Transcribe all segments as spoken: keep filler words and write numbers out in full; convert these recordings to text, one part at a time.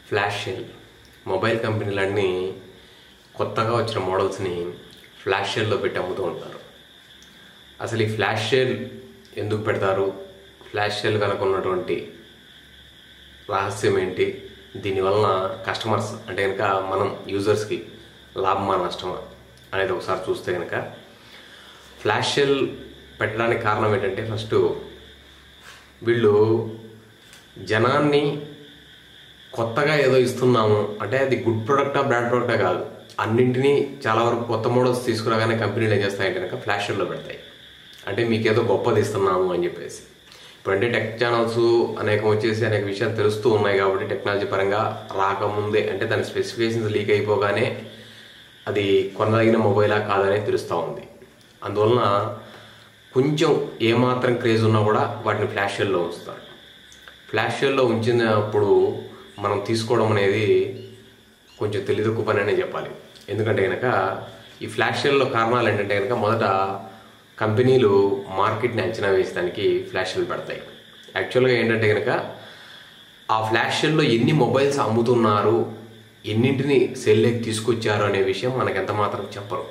Flash sale mobile కంపెనీలన్నీ కొత్తగా వచ్చిన మోడల్స్ని flash సేల్లో పెట్టి అమ్ముతూ ఉంటారు. అసలు ఈ ఫ్లాష్ సేల్ ఎందుకు పెడతారు, ఫ్లాష్ సేల్ కనుక ఉన్నటువంటి రహస్యం ఏంటి, దీనివలన కస్టమర్స్ అంటే కనుక మనం యూజర్స్కి లాభమా నష్టమా అనేది ఒకసారి చూస్తే కనుక ఫ్లాష్ సేల్ పెట్టడానికి కారణం ఏంటంటే, ఫస్ట్ వీళ్ళు జనాన్ని కొత్తగా ఏదో ఇస్తున్నాము అంటే అది గుడ్ ప్రొడక్టా బ్రాండ్ ప్రొడక్టా కాదు, అన్నింటినీ చాలా వరకు కొత్త మోడల్స్ తీసుకురాగానే కంపెనీలు ఏం చేస్తాయంటే కనుక ఫ్లాష్ సేల్లో పెడతాయి. అంటే మీకు ఏదో గొప్పది ఇస్తున్నాము అని చెప్పేసి. ఇప్పుడంటే టెక్ ఛానల్స్ అనేకం వచ్చేసి అనేక విషయాలు తెలుస్తూ ఉన్నాయి కాబట్టి టెక్నాలజీ పరంగా రాకముందే అంటే దాని స్పెసిఫికేషన్స్ లీక్ అయిపోగానే అది కొనదగిన మొబైలా కాదనే తెలుస్తూ ఉంది. అందువలన కొంచెం ఏమాత్రం క్రేజ్ ఉన్నా కూడా వాటిని ఫ్లాష్ సేల్లో ఉంచుతారు. ఫ్లాష్ సేల్లో ఉంచినప్పుడు మనం తీసుకోవడం అనేది కొంచెం తెలియదొక్కు పని అనే చెప్పాలి. ఎందుకంటే కనుక ఈ ఫ్లాష్ సేల్లో కారణాలు ఏంటంటే కనుక మొదట కంపెనీలు మార్కెట్ని అంచనా వేయడానికి ఫ్లాష్ సేల్ పెడతాయి. యాక్చువల్గా ఏంటంటే కనుక ఆ ఫ్లాష్ సేల్లో ఎన్ని మొబైల్స్ అమ్ముతున్నారు, ఎన్నింటిని సేల్లోకి తీసుకొచ్చారు అనే విషయం మనకు ఎంత మాత్రం చెప్పరు.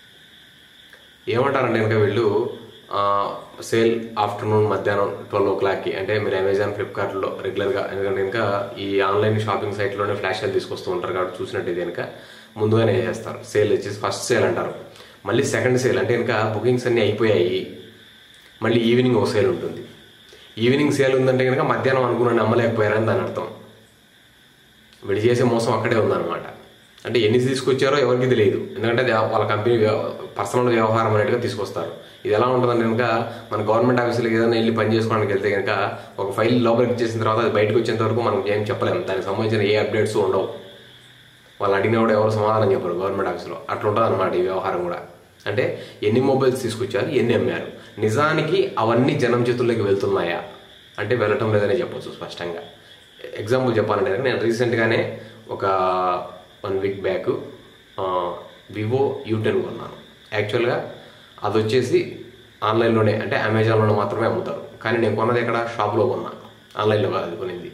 ఏమంటారంటే కనుక వీళ్ళు సేల్ ఆఫ్టర్నూన్ మధ్యాహ్నం ట్వెల్వ్ ఓ క్లాక్కి అంటే మీరు అమెజాన్ ఫ్లిప్కార్ట్లో రెగ్యులర్గా, ఎందుకంటే కనుక ఈ ఆన్లైన్ షాపింగ్ సైట్లోనే ఫ్లాష్ సేల్ తీసుకొస్తూ ఉంటారు కాబట్టి చూసినట్టయితే కనుక ముందుగానే చేస్తారు. సేల్ వచ్చేసి ఫస్ట్ సేల్ అంటారు, మళ్ళీ సెకండ్ సేల్ అంటే కనుక బుకింగ్స్ అన్నీ అయిపోయాయి, మళ్ళీ ఈవినింగ్ ఒక సేల్ ఉంటుంది. ఈవినింగ్ సేల్ ఉందంటే కనుక మధ్యాహ్నం అనుకున్న అమ్మలేకపోయారని దాని అర్థం. వీళ్ళు చేసే మోసం అక్కడే ఉందన్నమాట. అంటే ఎన్ని తీసుకొచ్చారో ఎవరికి తెలియదు, ఎందుకంటే వాళ్ళ కంపెనీ పర్సనల్ వ్యవహారం అనేట్టుగా తీసుకొస్తారు. ఇది ఎలా ఉంటుందంటే కనుక మన గవర్నమెంట్ ఆఫీసులకు ఏదైనా వెళ్ళి పని చేసుకోవడానికి వెళ్తే కనుక ఒక ఫైల్ లోపలికి ఇచ్చేసిన తర్వాత అది బయటకు వచ్చేంత వరకు మనం ఏం చెప్పలేము, దానికి సంబంధించిన ఏ అప్డేట్స్ ఉండవు. వాళ్ళు అడిగిన కూడా ఎవరు సమాధానం చెప్పరు గవర్నమెంట్ ఆఫీసులో. అట్లా ఉంటుంది అనమాట ఈ వ్యవహారం కూడా. అంటే ఎన్ని మొబైల్స్ తీసుకొచ్చారు, ఎన్ని అమ్మారు, నిజానికి అవన్నీ జనం చేతుల్లోకి వెళ్తున్నాయా అంటే వెళ్ళటం లేదనే చెప్పొచ్చు స్పష్టంగా. ఎగ్జాంపుల్ చెప్పాలంటే కనుక నేను రీసెంట్గానే ఒక one week back Vivo U ten కొన్నాను. యాక్చువల్గా అది వచ్చేసి ఆన్లైన్లోనే అంటే అమెజాన్లో మాత్రమే అమ్ముతారు, కానీ నేను కొన్నది ఎక్కడ షాప్లో కొన్నాను, ఆన్లైన్లో కాదు అది కొనింది.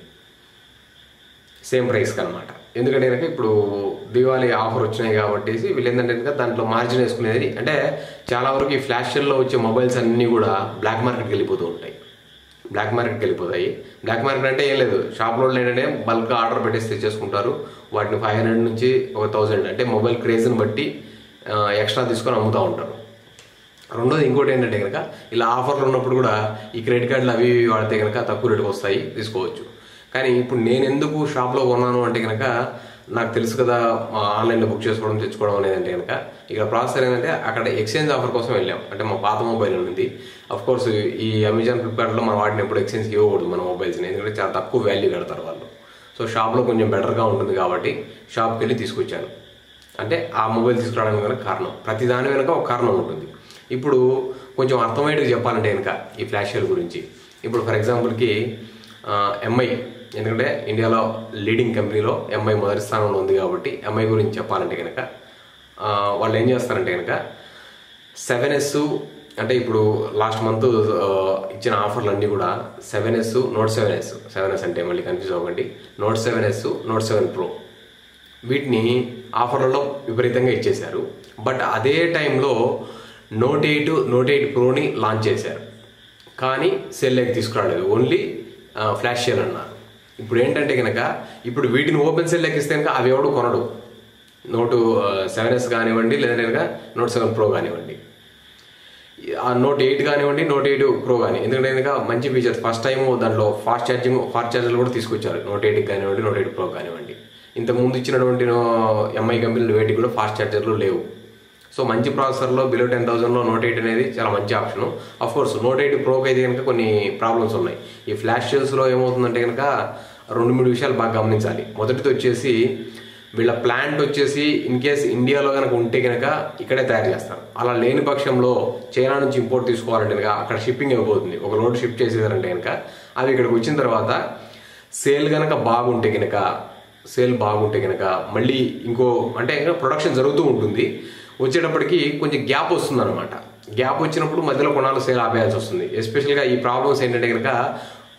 సేమ్ ప్రైస్కి అనమాట. ఎందుకంటే కనుక ఇప్పుడు దివాళీ ఆఫర్ వచ్చినాయి కాబట్టి వీళ్ళు ఏంటంటే కనుక దాంట్లో మార్జిన్ వేసుకునేది. అంటే చాలా వరకు ఈ ఫ్లాష్ సేల్లో వచ్చే మొబైల్స్ అన్నీ కూడా బ్లాక్ మార్కెట్కి వెళ్ళిపోతూ ఉంటాయి. బ్లాక్ మార్కెట్కి వెళ్ళిపోతాయి. బ్లాక్ మార్కెట్ అంటే ఏం లేదు, షాప్లో ఏంటంటే బల్క్గా ఆర్డర్ పెట్టేసి తెచ్చేసుకుంటారు. వాటిని ఫైవ్ హండ్రెడ్ నుంచి ఒక థౌజండ్ అంటే మొబైల్ క్రేజ్ని బట్టి ఎక్స్ట్రా తీసుకొని అమ్ముతూ ఉంటారు. రెండోది ఇంకోటి ఏంటంటే కనుక ఇలా ఆఫర్లు ఉన్నప్పుడు కూడా ఈ క్రెడిట్ కార్డులు అవి వాడితే కనుక తక్కువ రేటుకి వస్తాయి, తీసుకోవచ్చు. కానీ ఇప్పుడు నేను ఎందుకు షాప్లో కొన్నాను అంటే కనుక నాకు తెలుసు కదా ఆన్లైన్లో బుక్ చేసుకోవడం తెచ్చుకోవడం అనేది. అంటే కనుక ఇక్కడ ప్రాసెస్ ఏంటంటే అక్కడ ఎక్స్చేంజ్ ఆఫర్ కోసం వెళ్ళాం. అంటే మా పాత మొబైల్ ఉంది. అఫ్ కోర్స్ ఈ అమెజాన్ ఫ్లిప్కార్ట్లో మనం వాటిని ఎప్పుడు ఎక్స్చేంజ్ ఇవ్వకూడదు మన మొబైల్స్ని, ఎందుకంటే చాలా తక్కువ వాల్యూ కడతారు వాళ్ళు. సో షాప్లో కొంచెం బెటర్గా ఉంటుంది కాబట్టి షాప్కి వెళ్ళి తీసుకొచ్చాను. అంటే ఆ మొబైల్ తీసుకురావడానికి కనుక కారణం, ప్రతి దాని వెనుక ఒక కారణం ఉంటుంది. ఇప్పుడు కొంచెం అర్థమయ్యేది చెప్పాలంటే కనుక ఈ ఫ్లాష్ సేల్ గురించి, ఇప్పుడు ఫర్ ఎగ్జాంపుల్కి ఎంఐ, ఎందుకంటే ఇండియాలో లీడింగ్ కంపెనీలో ఎంఐ మొదటి స్థానంలో ఉంది కాబట్టి ఎంఐ గురించి చెప్పాలంటే కనుక వాళ్ళు ఏం చేస్తారంటే కనుక సెవెన్ ఎస్ అంటే ఇప్పుడు లాస్ట్ మంత్ ఇచ్చిన ఆఫర్లు అన్నీ కూడా seven S note seven S seven S అంటే మళ్ళీ కన్ఫ్యూజ్ అవ్వకండి, note seven S note seven pro వీటిని ఆఫర్లలో విపరీతంగా ఇచ్చేశారు. బట్ అదే టైంలో నోట్ ఎయిట్ నోట్ ఎయిట్ ప్రోని లాంచ్ చేశారు, కానీ సేల్లోకి తీసుకురాలేదు, ఓన్లీ ఫ్లాష్ సేల్ అన్నారు. ఇప్పుడు ఏంటంటే కనుక ఇప్పుడు వీటిని ఓపెన్ సేల్ లెక్కిస్తే కనుక అవి ఎవడు కొనడు. నోటు సెవెన్ ఎస్ కానివ్వండి, లేదంటే కనుక నోట్ సెవెన్ ప్రో కానివ్వండి, ఆ నోట్ ఎయిట్ కానివ్వండి, నోట్ ఎయిట్ ప్రో కానీ, ఎందుకంటే కనుక మంచి ఫీచర్స్ ఫస్ట్ టైం దాంట్లో ఫాస్ట్ ఛార్జింగ్ ఫాస్ట్ ఛార్జర్లు కూడా తీసుకొచ్చారు నోట్ ఎయిట్కి కానివ్వండి, నోట్ ఎయిట్ ప్రో కానివ్వండి. ఇంతకు ముందు ఇచ్చినటువంటి ఎంఐ కంపెనీలు వేటికి కూడా ఫాస్ట్ ఛార్జర్లు లేవు. సో మంచి ప్రాసెసర్లో బిలో టెన్ థౌసండ్లో నోట్ ఎయిట్ అనేది చాలా మంచి option. Of course note eight ప్రోకి అయితే కనుక కొన్ని ప్రాబ్లమ్స్ ఉన్నాయి. ఈ ఫ్లాష్ సేల్స్లో ఏమవుతుందంటే కనుక రెండు మూడు విషయాలు బాగా గమనించాలి. మొదటిది వచ్చేసి వీళ్ళ ప్లాంట్ వచ్చేసి ఇన్ కేస్ ఇండియాలో కనుక ఉంటే కనుక ఇక్కడే తయారు చేస్తారు. అలా లేని పక్షంలో చైనా నుంచి ఇంపోర్ట్ తీసుకోవాలంటే కనుక అక్కడ షిప్పింగ్ అయిపోతుంది. ఒక లోడ్ షిప్ చేసేదారంటే కనుక అవి ఇక్కడికి వచ్చిన తర్వాత సేల్ కనుక బాగుంటే కనుక సేల్ బాగుంటే కనుక మళ్ళీ ఇంకో అంటే ఇంకా ప్రొడక్షన్ జరుగుతూ ఉంటుంది, వచ్చేటప్పటికి కొంచెం గ్యాప్ వస్తుంది అనమాట. గ్యాప్ వచ్చినప్పుడు మధ్యలో కొనాలు సేల్ ఆపేయాల్సి వస్తుంది. ఎస్పెషల్గా ఈ ప్రాబ్లమ్స్ ఏంటంటే కనుక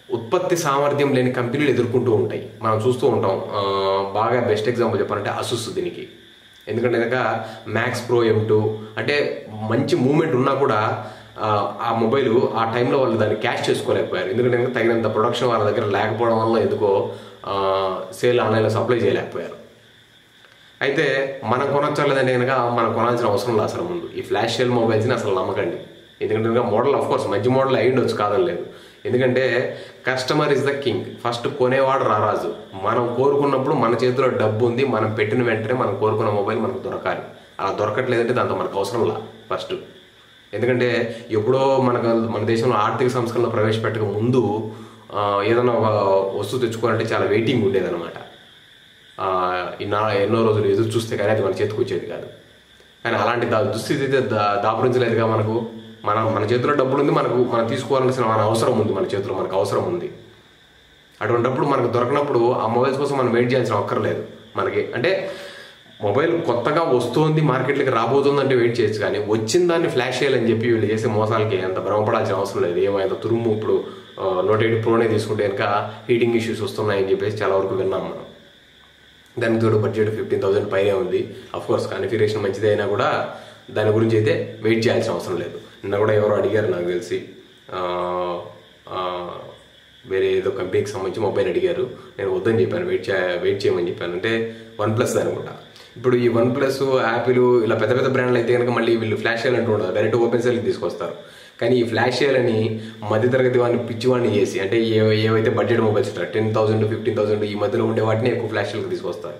ఉత్పత్తి సామర్థ్యం లేని కంపెనీలు ఎదుర్కొంటూ ఉంటాయి, మనం చూస్తూ ఉంటాం. బాగా బెస్ట్ ఎగ్జాంపుల్ చెప్పాలంటే అసుస్ దీనికి. ఎందుకంటే కనుక మ్యాక్స్ ప్రో ఎం టూ అంటే మంచి మూమెంట్ ఉన్నా కూడా ఆ మొబైల్ ఆ టైంలో వాళ్ళు దాన్ని క్యాష్ చేసుకోలేకపోయారు. ఎందుకంటే కనుక తగినంత ప్రొడక్షన్ వాళ్ళ దగ్గర లేకపోవడం వల్ల ఎందుకో సేల్ ఆన్లైన్లో సప్లై చేయలేకపోయారు. అయితే మనం కొనొచ్చలేదంటే కనుక మనం కొనాల్సిన అవసరం లేదు అసలు. ముందు ఈ ఫ్లాష్ సేల్ మొబైల్స్ని అసలు నమ్మకండి. ఎందుకంటే కనుక మోడల్ ఆఫ్ కోర్స్ మంచి మోడల్ అయ్యిండొచ్చు, కాదని లేదు. ఎందుకంటే customer is the king. First కొనేవాడు రారాజు. మనం కోరుకున్నప్పుడు మన చేతిలో డబ్బు ఉంది, మనం పెట్టిన వెంటనే మనం కోరుకున్న మొబైల్ మనకు దొరకాలి. అలా దొరకట్లేదంటే దాంతో మనకు అవసరం లా ఫస్ట్. ఎందుకంటే ఎప్పుడో మనకు మన దేశంలో ఆర్థిక సంస్కరణలు ప్రవేశపెట్టక ముందు ఏదైనా ఒక వస్తువు తెచ్చుకోవాలంటే చాలా వెయిటింగ్ ఉండేదన్నమాట. నా ఎన్నో రోజులు ఎదురు చూస్తే కానీ అది మన చేతికి వచ్చేది కాదు. కానీ అలాంటి దా దుస్థితి అయితే దా దాపురించలేదుగా మనకు. మన మన చేతిలో డబ్బులు ఉంది, మనకు మనం తీసుకోవాల్సిన మన అవసరం ఉంది, మన చేతిలో మనకు అవసరం ఉంది. అటువంటిప్పుడు మనకు దొరకనప్పుడు ఆ మొబైల్స్ కోసం మనం వెయిట్ చేయాల్సిన అక్కర్లేదు మనకి. అంటే మొబైల్ కొత్తగా వస్తుంది, మార్కెట్లోకి రాబోతుందంటే వెయిట్ చేయొచ్చు, కానీ వచ్చిన దాన్ని ఫ్లాష్ చేయాలని చెప్పి వీళ్ళు చేసే మోసాలకి అంత భ్రమపడాల్సిన అవసరం లేదు. ఏమైనా తురుము ఇప్పుడు నోట్ ఎయిట్ ప్రోనే తీసుకుంటే కనుక హీటింగ్ ఇష్యూస్ వస్తున్నాయని చెప్పేసి చాలా వరకు విన్నాం మనం. దానికి తోడు బడ్జెట్ ఫిఫ్టీన్ థౌసండ్ పైనే ఉంది. అఫ్కోర్స్ కాన్ఫిగరేషన్ మంచిది అయినా కూడా దాని గురించి అయితే వెయిట్ చేయాల్సిన అవసరం లేదు. నిన్న కూడా ఎవరో అడిగారు నాకు తెలిసి, వేరే ఏదో కంపెనీకి సంబంధించి మొబైల్ అడిగారు. నేను వద్దని చెప్పాను, వెయిట్ చే వెయిట్ చేయమని చెప్పాను. అంటే వన్ ప్లస్ అనుకుంటా. ఇప్పుడు ఈ వన్ ప్లస్, యాపిల్ ఇలా పెద్ద పెద్ద బ్రాండ్లు అయితే కనుక మళ్ళీ వీళ్ళు ఫ్లాష్ చేయాలంటూ ఉండదు, డైరెక్ట్ ఓపెన్ సేల్కి తీసుకొస్తారు. కానీ ఈ ఫ్లాష్ చేయాలని మధ్యతరగతి వాడిని పిచ్చివాడిని చేసి, అంటే ఏ ఏవైతే బడ్జెట్ మొబైల్స్ ఉంటారో టెన్ థౌసండ్ ఫిఫ్టీన్ థౌసండ్ ఈ మధ్యలో ఉండే వాటిని ఎక్కువ ఫ్లాష్ సేల్కి తీసుకొస్తారు.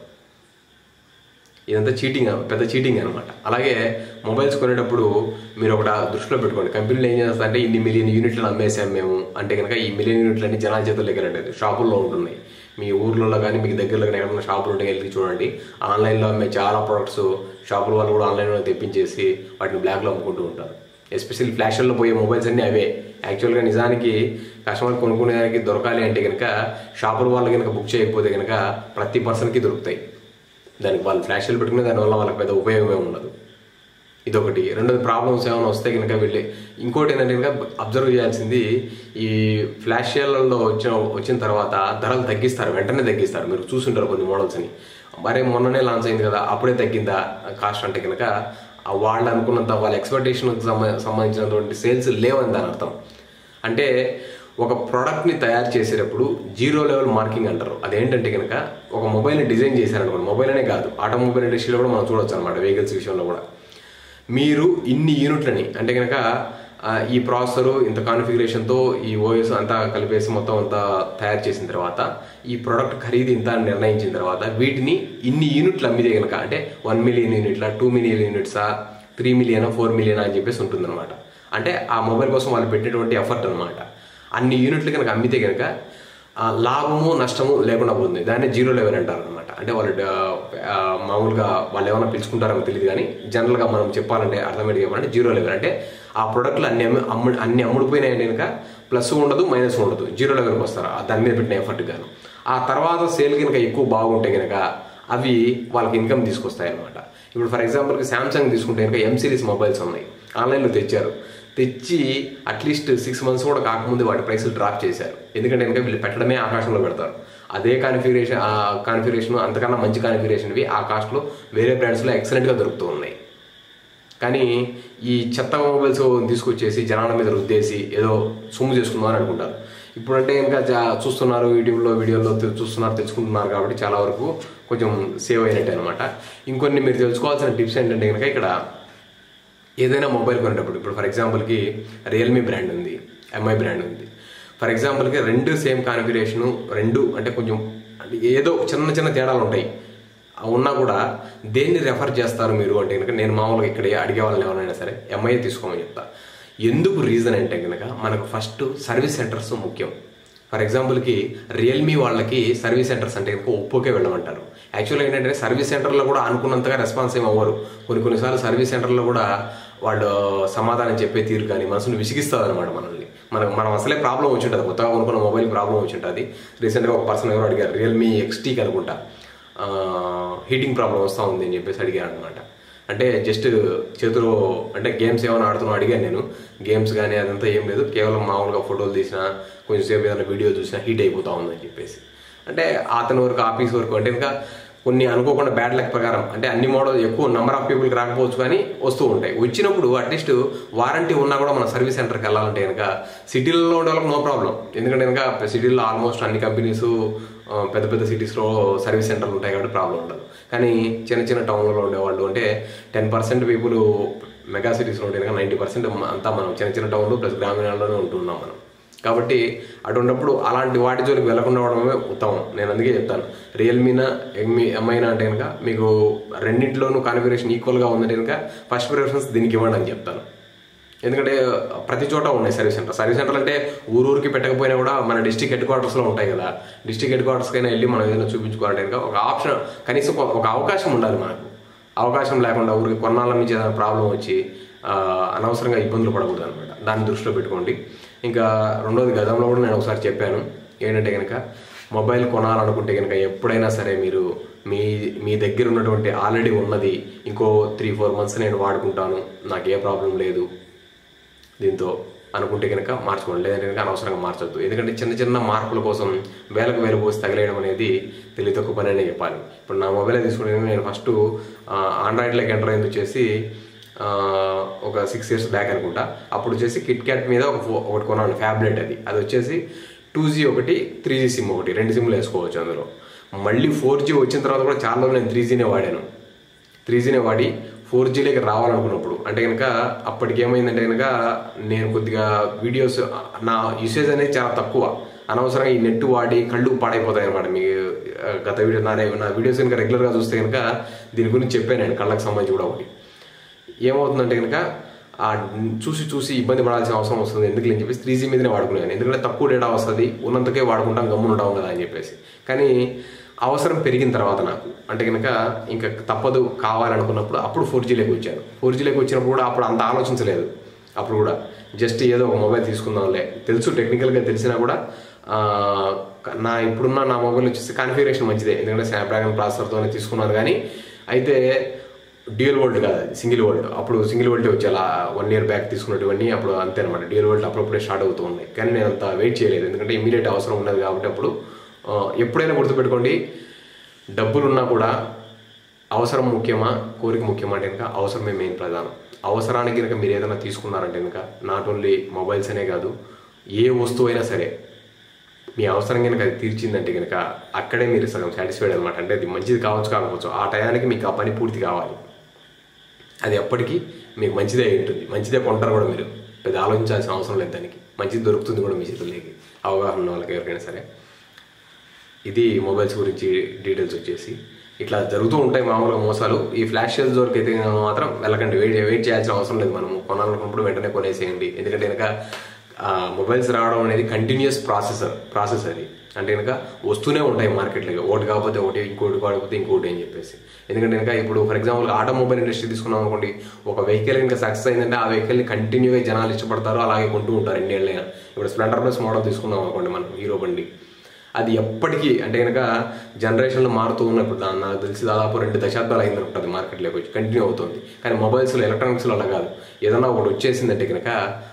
ఇదంతా చీటింగ్, పెద్ద చీటింగ్ అనమాట. అలాగే మొబైల్స్ కొనేటప్పుడు మీరు ఒకటి దృష్టిలో పెట్టుకోండి. కంపెనీలు ఏం చేస్తారు అంటే ఇన్ని మిలియన్ యూనిట్లు అమ్మేసాం మేము అంటే కనుక ఈ మిలియన్ యూనిట్లు అన్ని జనాల చేతుల్లో దగ్గర షాపుల్లో ఉంటున్నాయి. మీ ఊర్లలో కానీ మీకు దగ్గరలో కానీ ఎక్కడైనా షాపులు ఉంటే వెళ్ళి చూడండి. ఆన్లైన్లో అమ్మే చాలా ప్రొడక్ట్స్ షాపుల వాళ్ళు కూడా ఆన్లైన్లో తెప్పించేసి వాటిని బ్లాక్లో అమ్ముకుంటూ ఉంటారు. ఎస్పెషల్లీ ఫ్లాషర్లో పోయే మొబైల్స్ అన్నీ అవే. యాక్చువల్గా నిజానికి కస్టమర్ కొనుక్కునేదానికి దొరకాలి అంటే కనుక షాపుల వాళ్ళు కనుక బుక్ చేయకపోతే కనుక ప్రతి పర్సన్కి దొరుకుతాయి. దానికి వాళ్ళు ఫ్లాషర్లు పెట్టుకునే దానివల్ల వాళ్ళకి పెద్ద ఉపయోగమే ఉండదు. ఇదొకటి. రెండోది ప్రాబ్లమ్స్ ఏమైనా వస్తే కనుక వెళ్ళి ఇంకోటి ఏంటంటే కనుక అబ్జర్వ్ చేయాల్సింది, ఈ ఫ్లాష్ సేల్లలో వచ్చిన వచ్చిన తర్వాత ధరలు తగ్గిస్తారు, వెంటనే తగ్గిస్తారు. మీరు చూసుంటారు కొన్ని మోడల్స్ని. మరే మొన్ననే లాంచ్ అయింది కదా అప్పుడే తగ్గిందా కాస్ట్ అంటే కనుక వాళ్ళు అనుకున్నంత వాళ్ళ ఎక్స్పెక్టేషన్కి సంబంధించినటువంటి సేల్స్ లేవని దాని అర్థం. అంటే ఒక ప్రోడక్ట్ని తయారు చేసేటప్పుడు జీరో లెవెల్ మార్కింగ్ అంటారు. అదేంటంటే కనుక ఒక మొబైల్ని డిజైన్ చేశారనుకోండి, మొబైల్ అనే కాదు ఆటోమొబైల్ ఇండస్ట్రీలో కూడా మనం చూడొచ్చు అనమాట, వెహికల్స్ విషయంలో కూడా. మీరు ఇన్ని యూనిట్లని అంటే కనుక ఈ ప్రాసెసరు ఇంత కాన్ఫిగరేషన్తో ఈ ఓఎస్ అంతా కలిపేసి మొత్తం అంతా తయారు చేసిన తర్వాత ఈ ప్రోడక్ట్ ఖరీదు ఇంత అని నిర్ణయించిన తర్వాత వీటిని ఇన్ని యూనిట్లు అమ్మితే కనుక అంటే వన్ మిలియన్ యూనిట్లా, టూ మిలియన్ యూనిట్సా, త్రీ మిలియనా, ఫోర్ మిలియనా అని చెప్పేసి ఉంటుందన్నమాట. అంటే ఆ మొబైల్ కోసం వాళ్ళు పెట్టేటువంటి ఎఫర్ట్ అనమాట. అన్ని యూనిట్లు కనుక అమ్మితే కనుక లాభము నష్టము లేకుండా పోతుంది. దాన్ని జీరో లెవెల్ అంటారు అనమాట. అంటే వాళ్ళు మామూలుగా వాళ్ళు ఏమైనా పిలుచుకుంటారో తెలియదు, కానీ జనరల్గా మనం చెప్పాలంటే అర్థమేటిక్ చెప్పాలంటే జీరో లెవెల్ అంటే ఆ ప్రొడక్ట్లు అన్ని అమ్ము అన్ని అమ్ముడిపోయినాయంటే కనుక ప్లస్ ఉండదు మైనస్ ఉండదు, జీరో లెవెల్కి వస్తారు దాని మీద పెట్టిన ఎఫర్ట్ గాను. ఆ తర్వాత సేల్ కనుక ఎక్కువ బాగుంటే కనుక అవి వాళ్ళకి ఇన్కమ్ తీసుకొస్తాయి అనమాట. ఇప్పుడు ఫర్ ఎగ్జాంపుల్కి శాంసంగ్ తీసుకుంటే కనుక ఎం సిరీస్ మొబైల్స్ ఉన్నాయి, ఆన్లైన్లో తెచ్చారు. తెచ్చి అట్లీస్ట్ సిక్స్ మంత్స్ కూడా కాకముందు వాటి ప్రైసులు డ్రాప్ చేశారు. ఎందుకంటే కనుక వీళ్ళు పెట్టడమే ఆకాశంలో పెడతారు. అదే కాన్ఫిగరేషన్ ఆ కాన్ఫిగరేషన్ అంతకన్నా మంచి కాన్ఫిగరేషన్వి ఆ కాస్ట్లో వేరే బ్రాండ్స్లో ఎక్సలెంట్గా దొరుకుతూ ఉన్నాయి. కానీ ఈ చెత్త మొబైల్స్ తీసుకొచ్చేసి జనాల మీద రుద్దేసి ఏదో సొమ్ము చేసుకుందామని అనుకుంటారు. ఇప్పుడంటే ఇంకా చూస్తున్నారు, యూట్యూబ్లో వీడియోలో చూస్తున్నారు, తెచ్చుకుంటున్నారు కాబట్టి చాలా వరకు కొంచెం సేవ్ అయినట్టే అనమాట. ఇంకొన్ని మీరు తెలుసుకోవాల్సిన టిప్స్ ఏంటంటే కనుక ఇక్కడ ఏదైనా మొబైల్ కొనేటప్పుడు ఇప్పుడు ఫర్ ఎగ్జాంపుల్కి రియల్మీ బ్రాండ్ ఉంది, ఎంఐ బ్రాండ్ ఉంది. ఫర్ ఎగ్జాంపుల్కి రెండు సేమ్ కాన్ఫిగరేషను, రెండు అంటే కొంచెం ఏదో చిన్న చిన్న తేడాలు ఉంటాయి ఉన్నా కూడా దేన్ని రెఫర్ చేస్తారు మీరు అంటే కనుక నేను మామూలుగా ఇక్కడ అడిగే వాళ్ళని ఎవరైనా సరే ఎంఐ తీసుకోమని చెప్తా. ఎందుకు రీజన్ అంటే కనుక మనకు ఫస్ట్ సర్వీస్ సెంటర్స్ ముఖ్యం. ఫర్ ఎగ్జాంపుల్కి రియల్మీ వాళ్ళకి సర్వీస్ సెంటర్స్ అంటే కనుక ఒప్పోకే వెళ్ళమంటారు. యాక్చువల్గా ఏంటంటే సర్వీస్ సెంటర్లో కూడా అనుకున్నంతగా రెస్పాన్స్ ఏమి అవ్వరు. కొన్ని కొన్నిసార్లు సర్వీస్ సెంటర్లో కూడా వాళ్ళు సమాధానం చెప్పే తీరు కానీ మనసుని విసిగిస్తుంది అనమాట మనల్ని. మనకు మనం అసలే ప్రాబ్లం వచ్చి ఉంటుంది, కొత్తగా కొనుక్కున్న మొబైల్ ప్రాబ్లం వచ్చి ఉంటుంది. రీసెంట్గా ఒక పర్సన్ ఎవరు అడిగారు, రియల్మీ ఎక్స్టీకి అనుకుంటా హీటింగ్ ప్రాబ్లం వస్తూ ఉంది అని చెప్పేసి అడిగారు అనమాట. అంటే జస్ట్ చేతిలో అంటే గేమ్స్ ఏమైనా ఆడుతున్నా అడిగాను నేను. గేమ్స్ కానీ అదంతా ఏం లేదు, కేవలం మామూలుగా ఫోటోలు తీసినా కొంచెంసేపు ఏదైనా వీడియో చూసినా హీట్ అయిపోతా ఉందని చెప్పేసి. అంటే అతని వరకు ఆఫీస్ వరకు అంటే ఇంకా కొన్ని అనుకోకుండా బ్యాడ్ లక్ ప్రకారం అంటే అన్ని మోడల్ ఎక్కువ నెంబర్ ఆఫ్ పీపుల్కి రాకపోవచ్చు కానీ వస్తూ ఉంటాయి. వచ్చినప్పుడు అట్లీస్ట్ వారంటీ ఉన్నా కూడా మన సర్వీస్ సెంటర్కి వెళ్ళాలంటే కనుక సిటీలలో ఉండే వాళ్ళకి నో ప్రాబ్లం. ఎందుకంటే కనుక సిటీల్లో ఆల్మోస్ట్ అన్ని కంపెనీస్ పెద్ద పెద్ద సిటీస్లో సర్వీస్ సెంటర్లు ఉంటాయి కాబట్టి ప్రాబ్లం ఉండదు. కానీ చిన్న చిన్న టౌన్లలో ఉండేవాళ్ళు అంటే టెన్ పర్సెంట్ పీపుల్ మెగా సిటీస్లో ఉంటే కనుక నైంటీ పర్సెంట్ అంతా మనం చిన్న చిన్న టౌన్లు ప్లస్ గ్రామీణాల్లోనే ఉంటున్నాం మనం. కాబట్టి అటువంటిప్పుడు అలాంటి వాటి జోలికి వెళ్లకుండా ఉండడమే ఉత్తమం. నేను అందుకే చెప్తాను, రియల్మీనా ఎంఐ ఎంఐనా అంటే కనుక మీకు రెండింటిలోనూ కాన్ఫిగరేషన్ ఈక్వల్గా ఉందంటే కనుక ఫస్ట్ ప్రిఫరెన్స్ దీనికి ఇవ్వండి అని చెప్తాను. ఎందుకంటే ప్రతి చోట ఉన్నాయి సర్వీస్ సెంటర్. సర్వీస్ సెంటర్ అంటే ఊరూరికి పెట్టకపోయినా కూడా మన డిస్ట్రిక్ట్ హెడ్ క్వార్టర్స్లో ఉంటాయి కదా, డిస్ట్రిక్ట్ హెడ్ క్వార్టర్స్కైనా వెళ్ళి మనం ఏదైనా చూపించుకోవాలంటే కనుక ఒక ఆప్షన్, కనీసం ఒక అవకాశం ఉండాలి మనకు. అవకాశం లేకుండా ఊరికి కొన్నాళ్ళ నుంచి ఏదైనా ప్రాబ్లం వచ్చి అనవసరంగా ఇబ్బందులు పడకూడదు అనమాట. దాన్ని దృష్టిలో పెట్టుకోండి. ఇంకా రెండోది, గతంలో కూడా నేను ఒకసారి చెప్పాను ఏంటంటే కనుక మొబైల్ కొనాలనుకుంటే కనుక ఎప్పుడైనా సరే మీరు మీ మీ దగ్గర ఉన్నటువంటి ఆల్రెడీ ఉన్నది ఇంకో త్రీ ఫోర్ మంత్స్ నేను వాడుకుంటాను, నాకు ఏ ప్రాబ్లం లేదు దీంతో అనుకుంటే కనుక మార్చుకోండి. లేదంటే కనుక అనవసరంగా మార్చొద్దు. ఎందుకంటే చిన్న చిన్న మార్పుల కోసం వేలకు వేలు పోసి తగిలేయడం అనేది తెలివి తక్కువ పని అనే చెప్పాలి. ఇప్పుడు నా మొబైల్ తీసుకుంటే నేను ఫస్ట్ ఆండ్రాయిడ్లోకి ఎంటర్ అయింది వచ్చేసి ఒక సిక్స్ ఇయర్స్ బ్యాక్ అనుకుంటా. అప్పుడు వచ్చేసి కిట్ క్యాట్ మీద ఒక ఫో ఒకటి కొన్నాను, ఫ్యాబ్లెట్. అది అది వచ్చేసి టూ జీ ఒకటి, త్రీ జీ సిమ్ ఒకటి, రెండు సిమ్లు వేసుకోవచ్చు అందులో. మళ్ళీ ఫోర్ జీ వచ్చిన తర్వాత కూడా చాలా నేను త్రీ జీనే వాడాను. త్రీ జీనే వాడి ఫోర్ జీలోకి రావాలనుకున్నప్పుడు అంటే కనుక అప్పటికి ఏమైందంటే కనుక నేను కొద్దిగా వీడియోస్, నా యూసేజ్ అనేది చాలా తక్కువ. అనవసరంగా ఈ నెట్ వాడి కళ్ళు పాడైపోతాయి అనమాట. మీ గత వీడియో నా నా వీడియోస్ కనుక రెగ్యులర్గా చూస్తే కనుక దీని గురించి చెప్పాను నేను, కళ్ళకి సంబంధించి కూడా ఒకటి. ఏమవుతుందంటే కనుక చూసి చూసి ఇబ్బంది పడాల్సిన అవసరం వస్తుంది ఎందుకు అని చెప్పేసి త్రీ జీ మీదనే వాడుకునేది. ఎందుకంటే తక్కువ డేటా వస్తుంది, ఉన్నంతకే వాడుకుంటాం, గమ్మున ఉంటాం కదా అని చెప్పేసి. కానీ అవసరం పెరిగిన తర్వాత నాకు అంటే కనుక ఇంకా తప్పదు కావాలనుకున్నప్పుడు అప్పుడు ఫోర్ జీలోకి వచ్చాను. ఫోర్ జీలోకి వచ్చినప్పుడు కూడా అప్పుడు అంత ఆలోచించలేదు. అప్పుడు కూడా జస్ట్ ఏదో ఒక మొబైల్ తీసుకుందాంలే, తెలుసు టెక్నికల్గా తెలిసినా కూడా నా ఇప్పుడున్న నా మొబైల్ వచ్చేసి కాన్ఫిగరేషన్ మంచిదే. ఎందుకంటే స్నాప్డ్రాగన్ ప్రాసెసర్తోనే తీసుకున్నాను. కానీ అయితే డ్యూయల్ వోల్ట్ కాదు, అది సింగిల్ వోల్ట్. అప్పుడు సింగిల్ వోల్టే వచ్చేలా వన్ ఇయర్ బ్యాక్ తీసుకున్నటువంటి అప్పుడు అంతే అనమాట. డ్యూయల్ వోల్ట్ అప్పుడప్పుడే స్టార్ట్ అవుతూ ఉన్నాయి. కానీ నేను అంత వెయిట్ చేయలేదు, ఎందుకంటే ఇమీడియట్ అవసరం ఉన్నది కాబట్టి. అప్పుడు ఎప్పుడైనా గుర్తుపెట్టుకోండి, డబ్బులు ఉన్నా కూడా అవసరం ముఖ్యమా కోరిక ముఖ్యమా అంటే కనుక అవసరమే మెయిన్ ప్రధానం. అవసరానికి కనుక మీరు ఏదైనా తీసుకున్నారంటే కనుక నాట్ ఓన్లీ మొబైల్స్ అనే కాదు, ఏ వస్తువు అయినా సరే మీ అవసరం కనుక అది తీర్చిందంటే కనుక అక్కడే మీరు సగం సాటిస్ఫైడ్ అనమాట. అంటే అది మంచిది కావచ్చు కాకపోవచ్చు, ఆ టయానికి మీకు ఆ పని పూర్తి కావాలి. అది ఎప్పటికీ మీకు మంచిదే ఉంటుంది, మంచిదే కొంటారు కూడా. మీరు పెద్ద ఆలోచించాల్సిన అవసరం లేదు, దానికి మంచిది దొరుకుతుంది కూడా మీ చేతుల్లోకి, అవగాహన ఉన్న వాళ్ళకి ఎవరికైనా సరే. ఇది మొబైల్స్ గురించి డీటెయిల్స్ వచ్చేసి ఇట్లా జరుగుతూ ఉంటాయి మామూలుగా మోసాలు. ఈ ఫ్లాష్ సేల్స్ వరకు అయితే మాత్రం వెళ్ళకండి, వెయిట్ వెయిట్ చేయాల్సిన అవసరం లేదు. మనం కొనాలనుకున్నప్పుడు వెంటనే కొనేసేయండి. ఎందుకంటే కనుక మొబైల్స్ రావడం అనేది కంటిన్యూస్ ప్రాసెసర్ ప్రాసెస్ అది. అంటే కనుక వస్తూనే ఉంటాయి మార్కెట్లోకి, ఒకటి కాకపోతే ఒకటి, ఇంకోటి కాకపోతే ఇంకోటి అని చెప్పేసి. ఎందుకంటే కనుక ఇప్పుడు ఫర్ ఎగ్జాంపుల్ ఆటోమొబైల్ ఇండస్ట్రీ తీసుకున్నాం అనుకోండి, ఒక వెహికల్ కనుక సక్సెస్ అయిందంటే ఆ వెహికల్ని కంటిన్యూగా జనాలు ఇష్టపడతారు, అలాగే కొంటూ ఉంటారు ఎన్నేళ్ళైనా. ఇప్పుడు స్ప్లెండర్ ప్లస్ మోడల్ తీసుకున్నాం అనుకోండి మనం, హీరో బండి, అది ఎప్పటికీ అంటే కనుక జనరేషన్లో మారుతూ ఉన్నప్పుడు దాన్ని నాకు తెలిసి దాదాపు రెండు దశాబ్దాలు అయింది ఉంటుంది మార్కెట్లోకి వచ్చి, కంటిన్యూ అవుతుంది. కానీ మొబైల్స్లో ఎలక్ట్రానిక్స్లో అలా కాదు. ఏదన్నా ఒకటి వచ్చేసిందంటే కనుక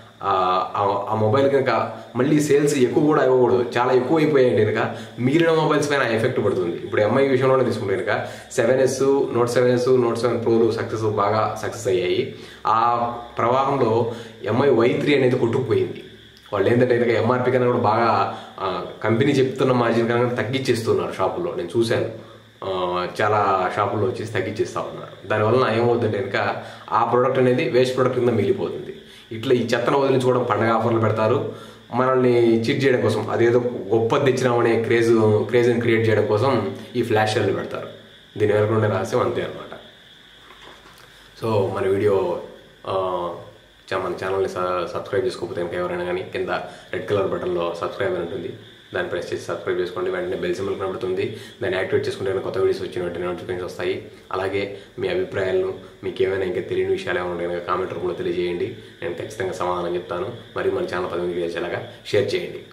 ఆ మొబైల్ కనుక మళ్ళీ సేల్స్ ఎక్కువ కూడా ఇవ్వకూడదు, చాలా ఎక్కువ అయిపోయాయంటే కనుక మిగిలిన మొబైల్స్ పైన ఎఫెక్ట్ పడుతుంది. ఇప్పుడు ఎంఐ విషయంలోనే తీసుకుంటే కనుక seven S note seven S note seven ప్రోలు సక్సెస్ బాగా సక్సెస్ అయ్యాయి. ఆ ప్రవాహంలో ఎంఐ వై త్రీ అనేది కొట్టుకుపోయింది. వాళ్ళు ఏంటంటే కనుక ఎంఆర్పీ కన్నా కూడా బాగా కంపెనీ చెప్తున్న మార్జిన్ కన్నా తగ్గించేస్తున్నారు షాపుల్లో. నేను చూశాను, చాలా షాపుల్లో వచ్చేసి తగ్గించేస్తూ ఉన్నారు. దానివల్ల ఏమవుతుందంటే కనుక ఆ ప్రోడక్ట్ అనేది వేస్ట్ ప్రోడక్ట్ కింద మిగిలిపోతుంది. ఇట్లా ఈ చెత్తను వదిలించుకోవడం, పండగ ఆఫర్లు పెడతారు, మనల్ని చీట్ చేయడం కోసం, అదేదో గొప్పది తెచ్చినామనే క్రేజ్ క్రేజ్ని క్రియేట్ చేయడం కోసం ఈ ఫ్లాష్ సేల్లు పెడతారు. దీని వెనక ఉండే రహస్యం అంతే అనమాట. సో మన వీడియో మన ఛానల్ని సబ్స్క్రైబ్ చేసుకోకపోతే కనుక ఎవరైనా కానీ కింద రెడ్ కలర్ బటన్లో సబ్స్క్రైబ్ అని ఉంటుంది, దాన్ని ప్రెస్ చేసి సబ్స్క్రైబ్ చేసుకోండి. వెంటనే బెల్ సింబల్ కనబడుతుంది, దాన్ని యాక్టివేట్ చేసుకుంటే కొత్త వీడియోస్ వచ్చిన వెంటనే నోటిఫికేషన్స్ వస్తాయి. అలాగే మీ అభిప్రాయాలను, మీకు ఏమైనా ఇంకా తెలియని విషయాలు ఏమైనా ఉంటే కామెంట్ రూపంలో తెలియజేయండి, నేను ఖచ్చితంగా సమాధానం చెప్తాను. మరియు మన ఛానల్ పది మందికి తెలిసేలాగా షేర్ చేయండి.